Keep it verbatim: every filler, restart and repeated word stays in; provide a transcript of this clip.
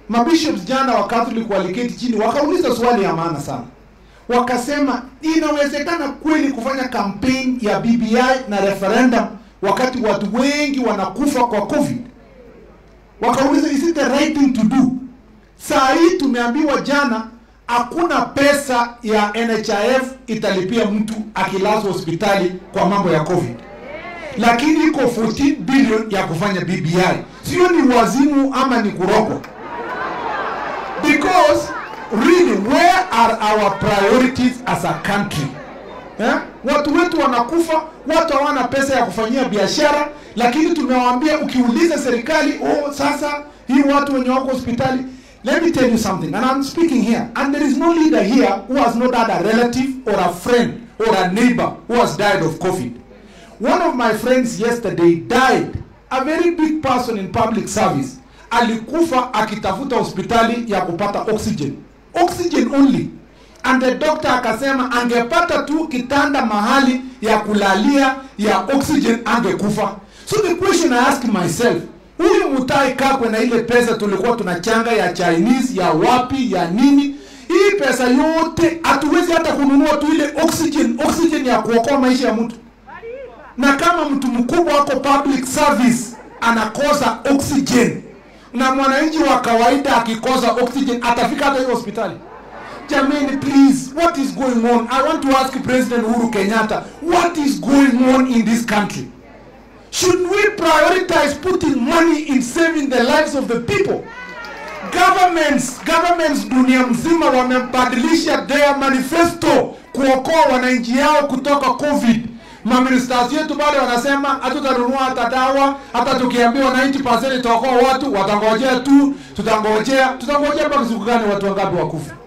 Mabishops jana wa Catholic waliketi chini wakauliza swali ya maana sana. Wakasema inawezekana kweli kufanya campaign ya B B I na referendum wakati watu wengi wanakufa kwa COVID? Wakauliza, is it the right thing to do? Saa hii tumeambiwa jana hakuna pesa ya N H I F italipia mtu akilazwa hospitali kwa mambo ya COVID. Lakini iko fourteen billion ya kufanya B B I. Sio ni wazimu ama ni kurogwa? Because really, where are our priorities as a country? Eh? Watu wetu wanakufa, watu hawana pesa ya kufanyia biashara, lakini tumewaambia ukiuliza serikali, oh sasa hii watu wenye wako hospitali. Let me tell you something, and I'm speaking here, and there is no leader here who has not had a relative or a friend or a neighbor who has died of COVID. One of my friends yesterday died, a very big person in public service. Alikufa akitafuta hospitali ya kupata oxygen. Oxygen only. And the doctor akasema angepata tu kitanda mahali ya kulalia ya oxygen angekufa. So the question I ask myself, huyu Mutahi Kagwe na ile pesa tulikuwa tunachanga ya Chinese, ya wapi, ya nini, hii pesa yote hatuwezi hata kununua tu ile oxygen, oxygen ya kuokoa maisha ya mtu. Na kama mtu mkubwa wako public service anakosa oxygen, na mwananchi wa kawaida akikosa oxygen atafika hata hiyo hospitali? Jamani, please, what is going on? I want to ask President Uhuru Kenyatta, what is going on in this country? Should we prioritize putting money in saving the lives of the people? Governments, governments dunia mzima wamebadilisha their manifesto kuokoa wananchi yao kutoka COVID. Maministers yetu bado wanasema hatutanunua hata dawa, hata tukiambiwa ninety percent itaokoa watu, watangojea tu, tutangojea, tutangojea mpaka siku gani watu wangapi wakufa?